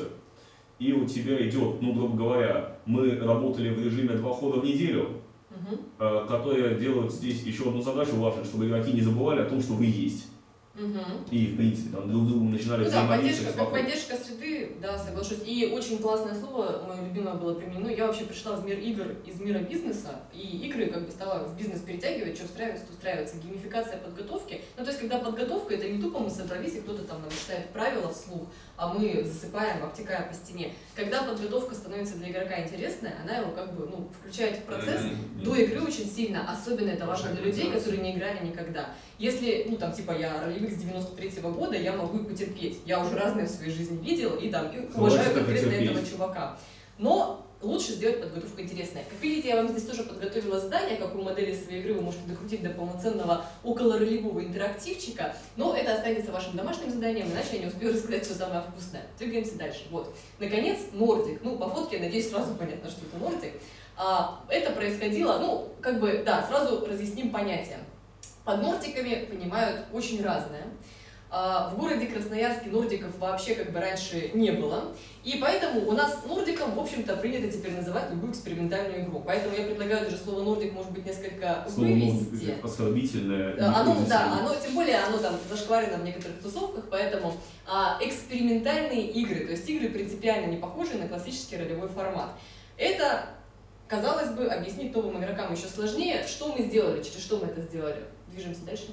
и у тебя идет, ну, грубо говоря, мы работали в режиме два хода в неделю, Мгм. а, которые делают здесь еще одну задачу важную, чтобы игроки не забывали о том, что вы есть. Мгм. И, в принципе, там друг другу начинали Ну да, поддержка, взаимодействовать. как вокруг. поддержка среды, да, соглашусь. И очень классное слово, мое любимое было применено. Я вообще пришла в мир игр из мира бизнеса, и игры как бы стала в бизнес перетягивать, что устраивается, то устраивается. Геймификация подготовки. Ну, то есть, когда подготовка, это не тупо мы собрались, и кто-то там нам читает правила вслух, а мы засыпаем, обтекая по стене. Когда подготовка становится для игрока интересная, она его как бы, ну, включает в процесс до игры очень сильно. Особенно это важно для людей, которые не играли никогда. Если, ну, там, типа, я ролевик с девяносто третьего года, я могу и потерпеть. Я уже разное в своей жизни видел и там и уважаю Хватит конкретно потерпеть. этого чувака. Но лучше сделать подготовку интересной. Как видите, я вам здесь тоже подготовила задание, какую модель из своей игры вы можете докрутить до полноценного околоролевого интерактивчика, но это останется вашим домашним заданием, иначе я не успею рассказать все самое вкусное. Двигаемся дальше. Вот. Наконец, Нордик. Ну, по фотке, я надеюсь, сразу понятно, что это Нордик. А, это происходило, ну, как бы, да, сразу разъясним понятие. Под нордиками понимают очень разное. А, В городе Красноярске нордиков вообще как бы раньше не было. И поэтому у нас нордиком, в общем-то, принято теперь называть любую экспериментальную игру. Поэтому я предлагаю даже слово нордик, может быть, несколько Слово вывести. «нордик» оскорбительное. Да, Оно, не да, пользуйся. оно, тем более, оно там зашкварено в некоторых тусовках, поэтому а, экспериментальные игры, то есть игры принципиально не похожие на классический ролевой формат. Это, казалось бы, объяснить новым игрокам еще сложнее. Что мы сделали, через что мы это сделали? Движемся дальше.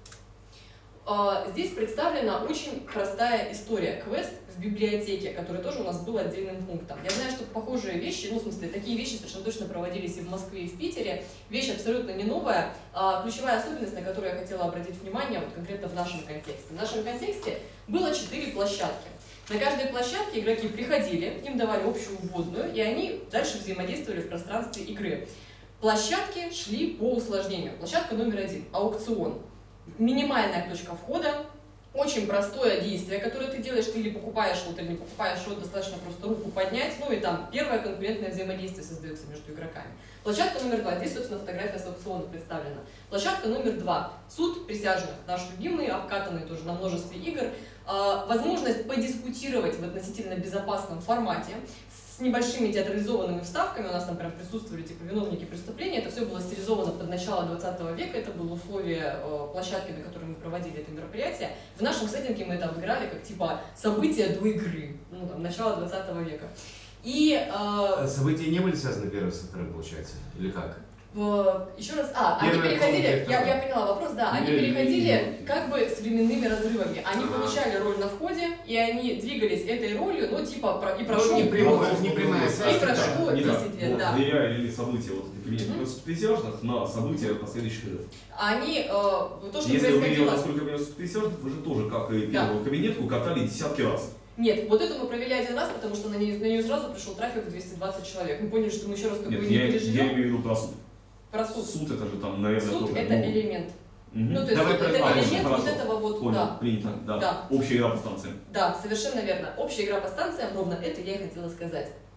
А, Здесь представлена очень простая история. Квест в библиотеке, который тоже у нас был отдельным пунктом. Я знаю, что похожие вещи, ну, в смысле, такие вещи совершенно точно проводились и в Москве, и в Питере. Вещь абсолютно не новая. А ключевая особенность, на которую я хотела обратить внимание, вот конкретно в нашем контексте. В нашем контексте было четыре площадки. На каждой площадке игроки приходили, им давали общую вводную, и они дальше взаимодействовали в пространстве игры. Площадки шли по усложнению. Площадка номер один – аукцион. Минимальная точка входа, очень простое действие, которое ты делаешь, ты или покупаешь что-то, или не покупаешь что-то, достаточно просто руку поднять, ну и там первое конкурентное взаимодействие создается между игроками. Площадка номер два, здесь, собственно, фотография с аукциона представлена. Площадка номер два, суд присяжных, наш любимый, обкатанный тоже на множестве игр, возможность подискутировать в относительно безопасном формате, с небольшими театрализованными вставками, у нас там прям присутствовали типа виновники преступления, это все было стилизовано под начало двадцатого века, это было условие э, площадки, на которой мы проводили это мероприятие. В нашем сеттинге мы это обыграли как типа события до игры, ну там, начало двадцатого века. И э, События не были связаны первым со вторым, получается? Или как? еще раз, а, они Первая переходили, комната, я, я поняла вопрос, да, они Или- переходили как бы с временными разрывами. Они Ага. получали роль на входе, и они двигались этой ролью, ну типа, про- и Ну, прошло, не прямая, Ну, не прямая ну, связь. и прошло Не так. десять лет, Вот да. влияли ли события вот эти кабинеты Мгм. присяжных на события последующих лет? Они, э, то, что Если вы видели, происходило... насколько я присяжных, вы же тоже, как и Да. первую кабинетку, катали десятки раз. Нет, вот эту мы провели один раз, потому что на нее, на нее сразу пришел трафик в двести двадцать человек. Мы поняли, что мы еще раз такое Нет, не я, я переживем. имею в виду про суд. Про суд. Суд это же там, наверное, Суд тоже. это ну, элемент. мгм. Ну, то есть Давай суд это про- элемент хорошо. вот этого вот, Понял, да. принято, да. Да. Общая игра по станциям. Да, совершенно верно. Общая игра по станциям, ровно это я и хотела сказать.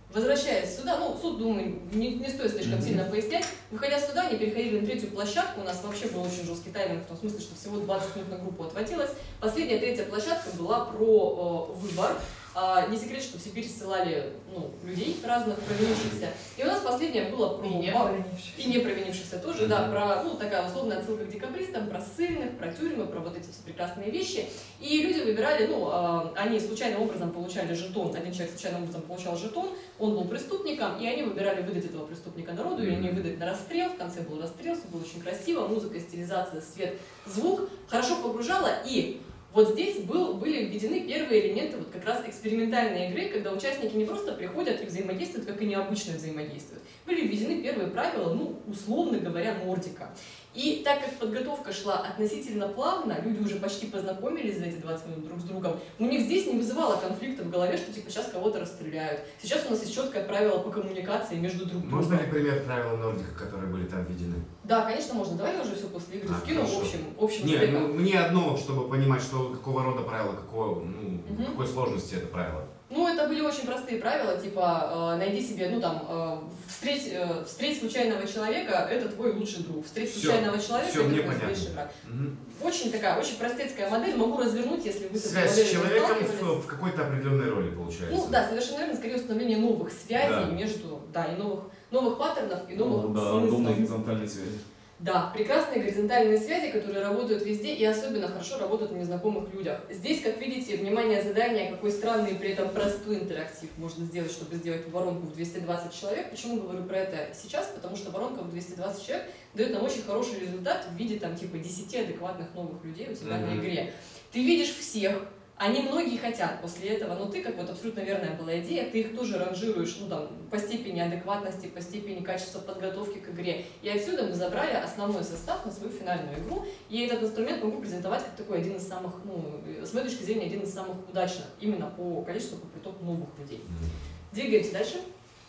Возвращаясь сюда, ну, суд, думаю, не, не стоит слишком сильно пояснять. Выходя сюда, они переходили на третью площадку. У нас вообще был очень жесткий тайминг, в том смысле, что всего двадцать минут на группу отводилось. Последняя, третья площадка была про э, выбор. А, не секрет, что в Сибирь ссылали ну, людей разных, провинившихся. И у нас последняя была про... И не провинившихся. И не провинившихся тоже, да, про, ну, такая условная отсылка к декабристам, про ссыльных, про тюрьмы, про вот эти все прекрасные вещи. И люди выбирали, ну, э, они случайным образом получали жетон, один человек случайным образом получал жетон, он был преступником, и они выбирали выдать этого преступника народу или не выдать на расстрел. В конце был расстрел, все было очень красиво, музыка, стилизация, свет, звук, хорошо погружала. И вот здесь был, были введены первые элементы вот как раз экспериментальной игры, когда участники не просто приходят и взаимодействуют, как и необычно взаимодействуют. Были введены первые правила, ну, условно говоря, нордика. И так как подготовка шла относительно плавно, люди уже почти познакомились за эти двадцать минут друг с другом, у них здесь не вызывало конфликта в голове, что типа сейчас кого-то расстреляют. Сейчас у нас есть четкое правило по коммуникации между друг другом. Можно ли пример правил нордика, которые были там введены? Да, конечно, можно. Давай я уже все после игры А, скину хорошо. общим, общим Не, стеком. ну, мне одно, чтобы понимать, что какого рода правила, какого, ну, Мгм. какой сложности это правило. Ну, это были очень простые правила, типа, э, найди себе, ну, там, э, встреть, э, встреть случайного человека, это твой лучший друг. Встреть Всё, случайного человека, всё, это мне твой понятно. злейший враг. Мгм. Очень такая, очень простецкая модель, могу развернуть, если вы Связь с моделью человеком сталкивались. в, в какой-то определенной роли получается. Ну, да, совершенно верно, скорее установление новых связей Да. между, да, и новых, новых паттернов, и новых Ну, да, смыслов. рандомные горизонтальные связи. Да, прекрасные горизонтальные связи, которые работают везде и особенно хорошо работают на незнакомых людях. Здесь, как видите, внимание, задание, какой странный и при этом простой интерактив можно сделать, чтобы сделать воронку в двести двадцать человек. Почему говорю про это сейчас? Потому что воронка в двести двадцать человек дает нам очень хороший результат в виде там типа десяти адекватных новых людей у тебя Мгм. на игре. Ты видишь всех. Они многие хотят после этого, но ты, как вот абсолютно верная была идея, ты их тоже ранжируешь, ну там, по степени адекватности, по степени качества подготовки к игре. И отсюда мы забрали основной состав на свою финальную игру, и этот инструмент могу презентовать как такой один из самых, ну, с моей точки зрения, один из самых удачных, именно по количеству, по притоку новых людей. Мгм. Двигаемся дальше.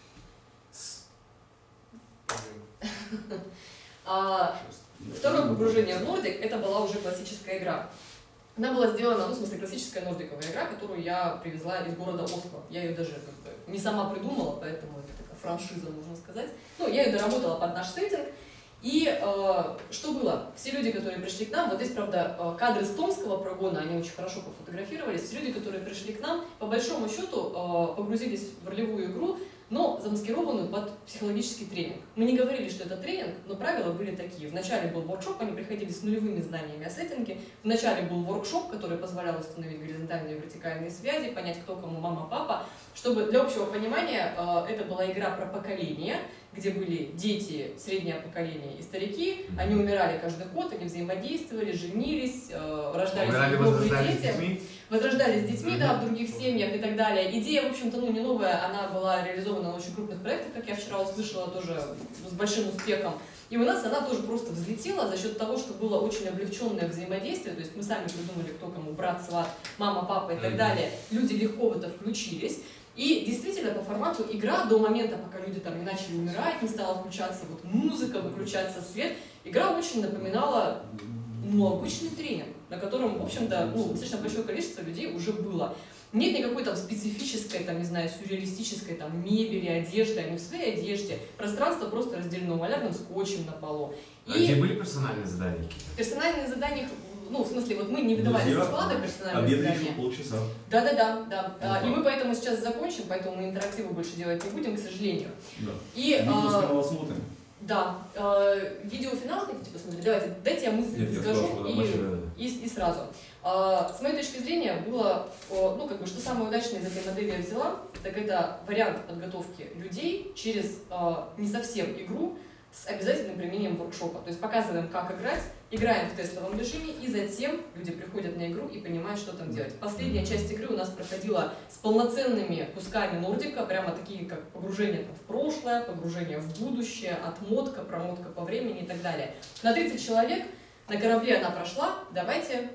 А, Второе погружение в Нордик, это была уже классическая игра. Она была сделана, ну, в смысле, классическая нордиковая игра, которую я привезла из города Осло. Я ее даже как бы не сама придумала, поэтому это такая франшиза, можно сказать. Ну, я ее доработала под наш сеттинг. И э, что было? Все люди, которые пришли к нам, вот здесь, правда, э, кадры с томского прогона, они очень хорошо пофотографировались. Все люди, которые пришли к нам, по большому счету, э, погрузились в ролевую игру, но замаскированную под психологический тренинг. Мы не говорили, что это тренинг, но правила были такие. Вначале был воркшоп, они приходили с нулевыми знаниями о сеттинге. Вначале был воркшоп, который позволял установить горизонтальные и вертикальные связи, понять, кто кому мама, папа. Чтобы для общего понимания, э, это была игра про поколение, где были дети, среднее поколение и старики. Они умирали каждый год, они взаимодействовали, женились, э, рождались Умирали, новые возрождались с дети. детьми. Возрождались с детьми, Мгм. да, в других семьях и так далее. Идея, в общем-то, ну, не новая, она была реализована на очень крупных проектах, как я вчера услышала, тоже с большим успехом. И у нас она тоже просто взлетела за счет того, что было очень облегченное взаимодействие, то есть мы сами придумали, кто кому брат, сват, мама, папа и так Мгм. далее. Люди легко в это включились. И действительно, по формату игра до момента, пока люди там не начали умирать, не стала включаться вот музыка, выключаться свет, игра очень напоминала, ну, обычный тренинг, на котором, в общем-то, ну, достаточно большое количество людей уже было. Нет никакой там специфической, там, не знаю, сюрреалистической там мебели, одежды, они в своей одежде. Пространство просто разделено малярным скотчем на полу. А И где были персональные задания какие-то? персональные задания, ну, в смысле, вот мы не выдавали со склада персональные Обед задания. еще полчаса. Да-да-да, да. А, Ну, И мы поэтому сейчас закончим, поэтому мы интерактивы больше делать не будем, к сожалению. Да. И, Видео с а, канала смотрим. да, э, видеофинал хотите посмотреть? Давайте, дайте я мысль Нет, я скажу спрашиваю, да, и, вообще, и, и сразу. А, с моей точки зрения было, о, ну, как бы, что самое удачное из этой модели я взяла, так это вариант подготовки людей через а, не совсем игру с обязательным применением воркшопа. То есть показываем, как играть, играем в тестовом режиме, и затем люди приходят на игру и понимают, что там делать. Последняя часть игры у нас проходила с полноценными кусками нордика, прямо такие, как погружение там в прошлое, погружение в будущее, отмотка, промотка по времени и так далее. На тридцать человек на корабле она прошла, давайте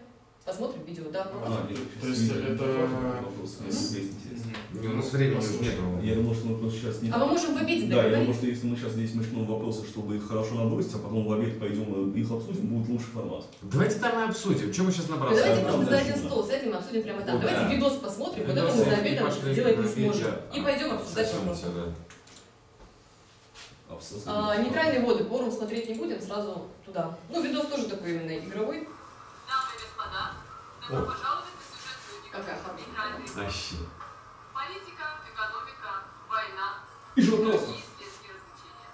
Посмотрим видео, да? Ну, А, нет, То есть видео, это- вопрос, мне есть интересно. Не, у нас времени нету. Я думаю, что мы просто сейчас не... А мы можем в обеде Да, я думаю, договориться. что если мы сейчас здесь начнем вопросы, чтобы их хорошо набросить, а потом в обед пойдем и их обсудим, будет лучший формат. Давайте там и обсудим. Чем мы сейчас Ну, набрасываем? давайте да, просто да, за один да. стол сядем и обсудим прямо там. Вот, Давайте да. видос посмотрим, вот это Видосы, мы за и обедом пошли сделать на не обед, сможем. да. И пойдем обсуждать Совсем вопрос. всё, да. Абсолютно. А, нейтральные воды, форум смотреть не будем, сразу туда. Ну, видос тоже такой именно игровой. Дамы и господа, добро пожаловать на сюжет Людика. Какая хорошая. Нейтральные воды. Вообще. Политика, экономика, война, И журналов. другие светские развлечения.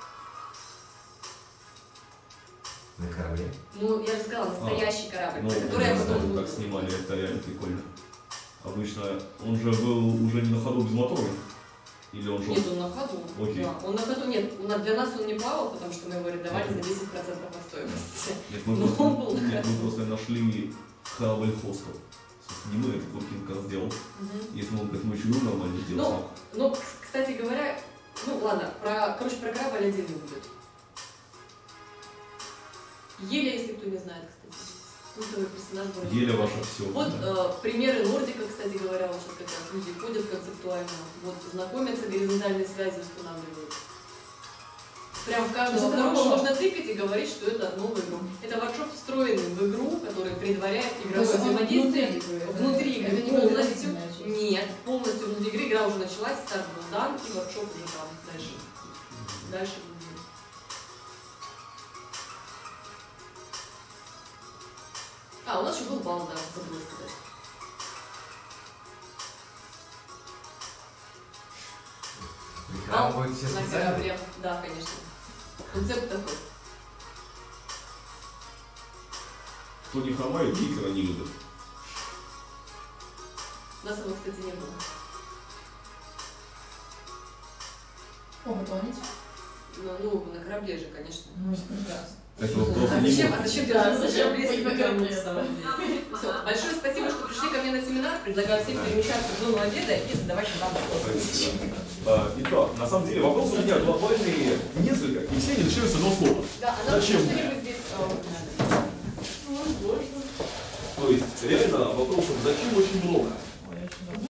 На корабле. Ну, я же сказала, настоящий корабль, Ну, про я который я не знаю, потом как буду. снимали, это реально прикольно. Обычно он же был уже не на ходу без мотора. Или он шел? Нет, он на ходу. Окей. Да, он на ходу нет. У нас- Для нас он не плавал, потому что мы его арендовали за десять процентов от стоимости. Нет, мы, Ну, просто, он был нет, красивый. мы просто нашли корабль хостел. Не мы, это Куркин как сделал. Мгм. Если он к этому еще нормально сделал. Ну, ну, кстати говоря, ну ладно, про, короче, про корабль отдельно будет. Еля, если кто не знает, кстати. Культовый персонаж был. Еля ваша все. Вот э, примеры Нордика, кстати говоря, вот сейчас как раз люди ходят концептуально, вот знакомятся, горизонтальные связи устанавливают. Прям в каждого Это второго воркшоп. можно тыкать и говорить, что это новая игра. Это воркшоп, встроенный в игру, который предваряет игровое То есть он взаимодействие. внутри игры, Внутри это- игры это не полностью. дополнительная часть. Нет, полностью внутри игры. Игра уже началась, старт был дан, и воркшоп уже там дальше. Дальше будет. А, у нас еще был бал, да, забыла сказать. Там будет все На специально. корабле. Да, конечно. Концепт такой. Кто не хромает, кикера не любит. Нас его, кстати, не было. О, вы тонете? Ну, ну, на корабле же, конечно. Ну, прекрасно. Это вот просто А не зачем, может. а зачем ты Да, зачем зачем лезть быть на на корабле, корабле? на самом деле? Дамы и Все, господа, большое спасибо, что пришли ко мне на семинар. Предлагаю всем перемещаться в зону обеда и задавать вам вопросы. А, Итак, на самом деле вопрос у меня глобальные несколько, и все они начинаются с одного слова. Да, а нам Зачем? что-нибудь здесь а, То есть реально вопросов зачем очень много.